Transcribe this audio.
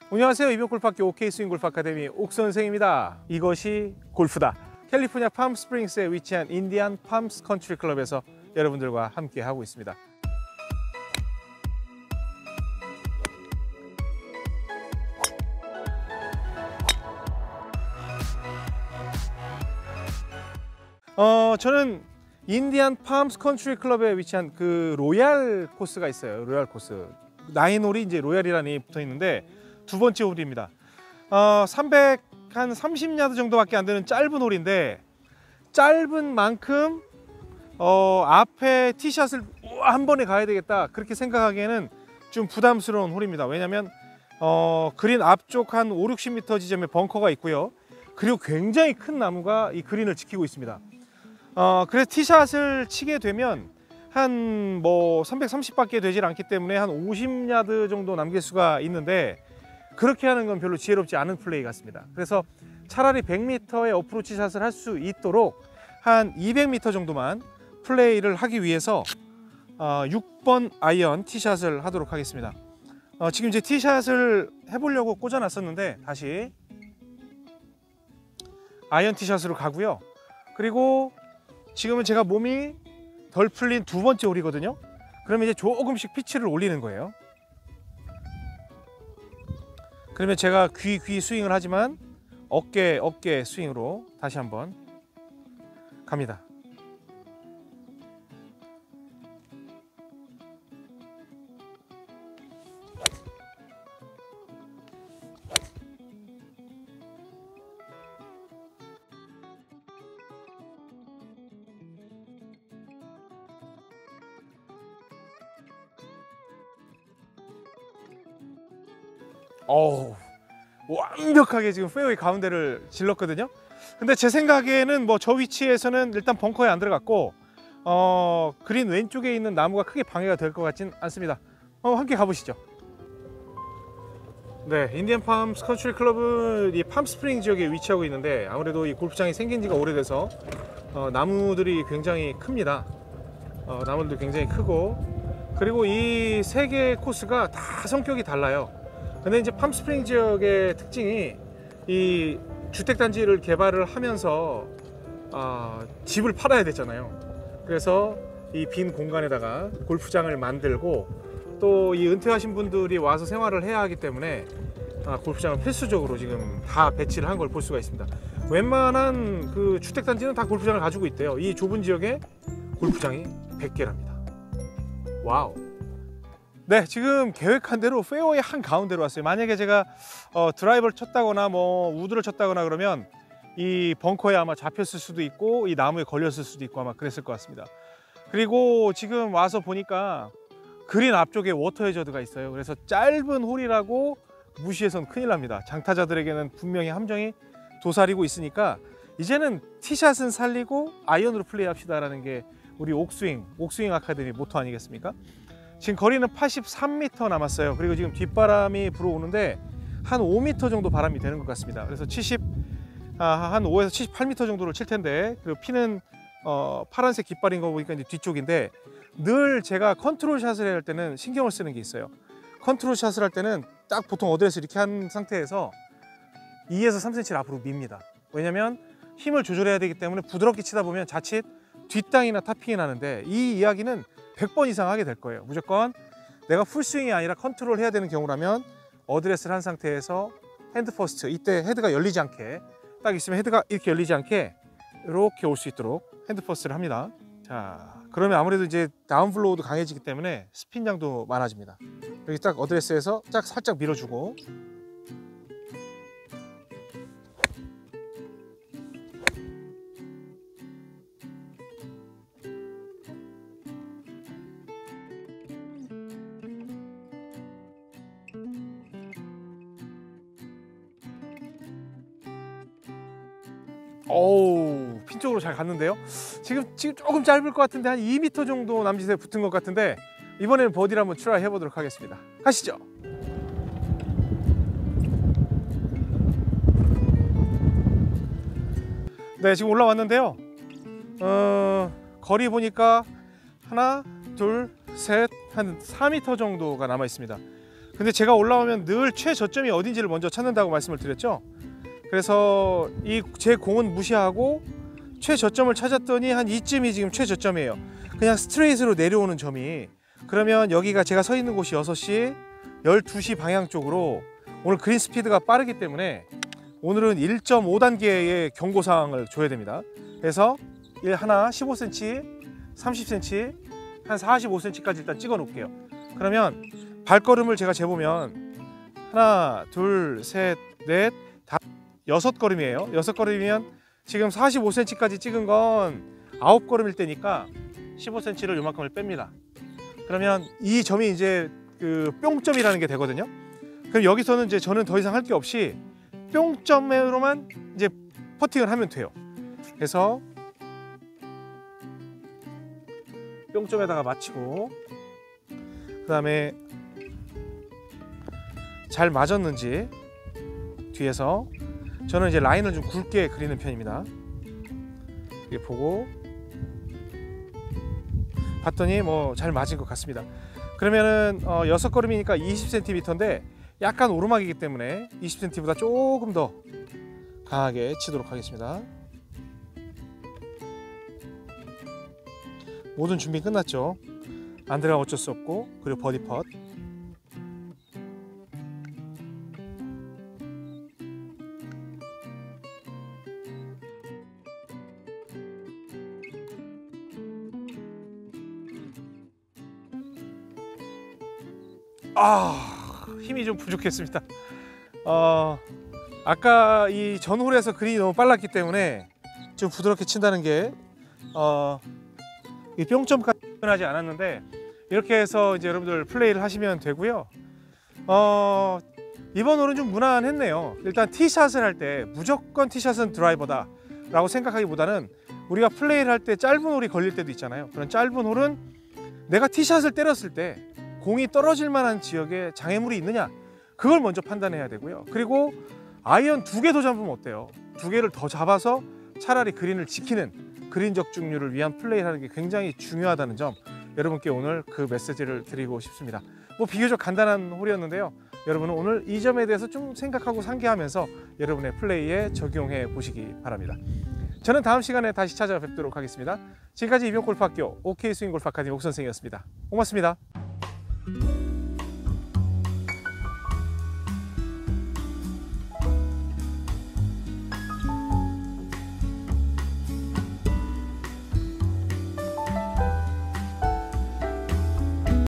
안녕하세요. 이병골프학교 OK스윙골프 아카데미 옥선생입니다. 이것이 골프다. 캘리포니아 팜스프링스에 위치한 인디안 팜스 컨트리 클럽에서 여러분들과 함께 하고 있습니다. 저는 인디안 팜스 컨트리 클럽에 위치한 그 로얄 코스가 있어요. 로얄 코스. 9홀이 이제 로얄이라니 붙어 있는데 두 번째 홀입니다. 330야드 정도밖에 안 되는 짧은 홀인데 짧은 만큼 앞에 티샷을 한 번에 가야 되겠다 그렇게 생각하기에는 좀 부담스러운 홀입니다. 왜냐하면 그린 앞쪽 한 5-60m 지점에 벙커가 있고요. 그리고 굉장히 큰 나무가 이 그린을 지키고 있습니다. 그래서 티샷을 치게 되면 한 330밖에 되질 않기 때문에 한 50야드 정도 남길 수가 있는데 그렇게 하는 건 별로 지혜롭지 않은 플레이 같습니다. 그래서 차라리 100m의 어프로치 샷을 할 수 있도록 한 200m 정도만 플레이를 하기 위해서 6번 아이언 티샷을 하도록 하겠습니다. 지금 이제 티샷을 해보려고 꽂아놨었는데 다시 아이언 티샷으로 가고요. 그리고 지금은 제가 몸이 덜 풀린 두 번째 홀이거든요. 그러면 이제 조금씩 피치를 올리는 거예요. 그러면 제가 귀 스윙을 하지만 어깨 스윙으로 다시 한번 갑니다. 완벽하게 지금 페어웨이 가운데를 질렀거든요. 근데 제 생각에는 저 위치에서는 일단 벙커에 안 들어갔고 그린 왼쪽에 있는 나무가 크게 방해가 될 것 같진 않습니다. 함께 가보시죠. 네, 인디안 팜스 컨트리 클럽은 이 팜스프링 지역에 위치하고 있는데 아무래도 이 골프장이 생긴 지가 오래돼서 나무들이 굉장히 큽니다. 나무들도 굉장히 크고 그리고 이 세 개의 코스가 다 성격이 달라요. 근데 이제 팜스프링 지역의 특징이 이 주택단지를 개발을 하면서 집을 팔아야 되잖아요. 그래서 이 빈 공간에다가 골프장을 만들고 또 이 은퇴하신 분들이 와서 생활을 해야 하기 때문에 골프장을 필수적으로 지금 다 배치를 한 걸 볼 수가 있습니다. 웬만한 그 주택단지는 다 골프장을 가지고 있대요. 이 좁은 지역에 골프장이 100개랍니다. 와우. 네, 지금 계획한 대로 페어웨이 한 가운데로 왔어요. 만약에 제가 드라이버를 쳤다거나 우드를 쳤다거나 그러면 이 벙커에 아마 잡혔을 수도 있고 이 나무에 걸렸을 수도 있고 아마 그랬을 것 같습니다. 그리고 지금 와서 보니까 그린 앞쪽에 워터 해저드가 있어요. 그래서 짧은 홀이라고 무시해서는 큰일 납니다. 장타자들에게는 분명히 함정이 도사리고 있으니까 이제는 티샷은 살리고 아이언으로 플레이합시다 라는 게 우리 옥스윙 아카데미 모토 아니겠습니까? 지금 거리는 83m 남았어요. 그리고 지금 뒷바람이 불어오는데 한 5m 정도 바람이 되는 것 같습니다. 그래서 한 5에서 78m 정도를 칠 텐데 그리고 피는 파란색 깃발인 거 보니까 이제 뒤쪽인데 늘 제가 컨트롤 샷을 할 때는 신경을 쓰는 게 있어요. 컨트롤 샷을 할 때는 딱 보통 어드레스 이렇게 한 상태에서 2에서 3cm를 앞으로 밉니다. 왜냐면 힘을 조절해야 되기 때문에 부드럽게 치다 보면 자칫 뒷땅이나 탑핑이 나는데 이 이야기는 100번 이상 하게 될 거예요. 무조건 내가 풀스윙이 아니라 컨트롤 해야 되는 경우라면 어드레스를 한 상태에서 핸드 퍼스트, 이때 헤드가 열리지 않게 딱 있으면 헤드가 이렇게 열리지 않게 이렇게 올 수 있도록 핸드 퍼스트를 합니다. 자, 그러면 아무래도 이제 다운플로우도 강해지기 때문에 스핀량도 많아집니다. 여기 딱 어드레스에서 딱 살짝 밀어주고 핀 쪽으로 잘 갔는데요. 지금 조금 짧을 것 같은데 한 2m 정도 남짓에 붙은 것 같은데 이번에는 버디를 한번 트라이 해보도록 하겠습니다. 가시죠. 네, 지금 올라왔는데요. 거리 보니까 하나, 둘, 셋, 한 4m 정도가 남아 있습니다. 근데 제가 올라오면 늘 최저점이 어딘지를 먼저 찾는다고 말씀을 드렸죠. 그래서 이 제 공은 무시하고 최저점을 찾았더니 한 이쯤이 지금 최저점이에요. 그냥 스트레이트로 내려오는 점이. 그러면 여기가 제가 서 있는 곳이 6시 12시 방향 쪽으로 오늘 그린 스피드가 빠르기 때문에 오늘은 1.5단계의 경고사항을 줘야 됩니다. 그래서 하나 15cm, 30cm, 한 45cm까지 일단 찍어 놓을게요. 그러면 발걸음을 제가 재보면 하나, 둘, 셋, 넷, 다섯, 6걸음이에요. 6걸음이면 지금 45cm까지 찍은 건 9걸음일 때니까 15cm를 요만큼을 뺍니다. 그러면 이 점이 이제 그 뿅점이라는 게 되거든요. 그럼 여기서는 이제 저는 더 이상 할 게 없이 뿅점으로만 이제 퍼팅을 하면 돼요. 그래서 뿅점에다가 맞추고, 그 다음에 잘 맞았는지 뒤에서 저는 이제 라인을 좀 굵게 그리는 편입니다. 이렇게 보고 봤더니 뭐 잘 맞은 것 같습니다. 그러면은 6걸음이니까 20cm인데 약간 오르막이기 때문에 20cm보다 조금 더 강하게 치도록 하겠습니다. 모든 준비 끝났죠. 안 들어가면 어쩔 수 없고, 그리고 버디 펫. 힘이 좀 부족했습니다. 아까 이 전홀에서 그린이 너무 빨랐기 때문에 좀 부드럽게 친다는 게 이 뿅점까지 하지 않았는데, 이렇게 해서 이제 여러분들 플레이를 하시면 되고요. 이번 홀은 좀 무난했네요. 일단 티샷을 할 때 무조건 티샷은 드라이버다 라고 생각하기보다는 우리가 플레이를 할 때 짧은 홀이 걸릴 때도 있잖아요. 그런 짧은 홀은 내가 티샷을 때렸을 때 공이 떨어질 만한 지역에 장애물이 있느냐, 그걸 먼저 판단해야 되고요. 그리고 아이언 2개 더 잡으면 어때요? 2개를 더 잡아서 차라리 그린을 지키는 그린 적중률을 위한 플레이를 하는 게 굉장히 중요하다는 점, 여러분께 오늘 그 메시지를 드리고 싶습니다. 뭐 비교적 간단한 홀이었는데요. 여러분은 오늘 이 점에 대해서 좀 생각하고 상기하면서 여러분의 플레이에 적용해 보시기 바랍니다. 저는 다음 시간에 다시 찾아뵙도록 하겠습니다. 지금까지 이병골프학교 OK스윙골프 아카데미 옥선생이었습니다. 고맙습니다.